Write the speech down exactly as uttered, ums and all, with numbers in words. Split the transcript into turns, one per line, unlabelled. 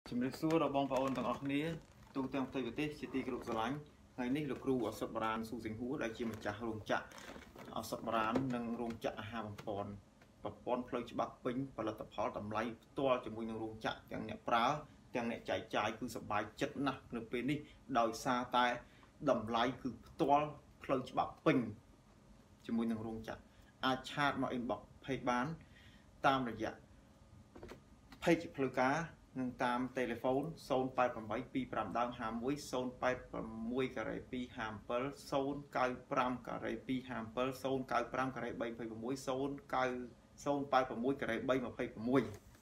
ជំរាបសួរដល់បងប្អូនទាំងអស់គ្នាទូទាំងប្រទេសជាទីគោរពស្រឡាញ់ថ្ងៃនេះលោកគ្រូអសុតបរានស៊ូសិង្ហួរដែលជាម្ចាស់រោងចក្រអសុតបរាននិងរោងចក្រអាហារបំពន់ប្រព័ន្ធផ្លូវច្បាប់ពេញផលិតផលតម្លៃផ្ទាល់ជាមួយនឹងរោងចក្រទាំងអ្នកប្រើទាំងអ្នកចែកចាយគឺសប្បាយចិត្តណាស់នៅពេលនេះដោយសារតែតម្លៃគឺផ្ទាល់ផ្លូវច្បាប់ពេញជាមួយនឹងរោងចក្រអាចឆាតមក inbox page បានតាមរយៈ page ផ្លូវការនិងតាម telephone ศูนย์ แปด แปด ពីរ ห้า ដើម ห้า មួយ ศูนย์ แปด หก ការ៉េ ពីរ ห้า เจ็ด ศูนย์ เก้า ห้า ការ៉េ ពីរ ห้า เจ็ด ศูนย์ เก้า ห้า ការ៉េ 3 26 0 9 0 แปด หก ការ៉េ 3 26
Hãy subscribe cho kênh Ghiền Mì Gõ để không bỏ lỡ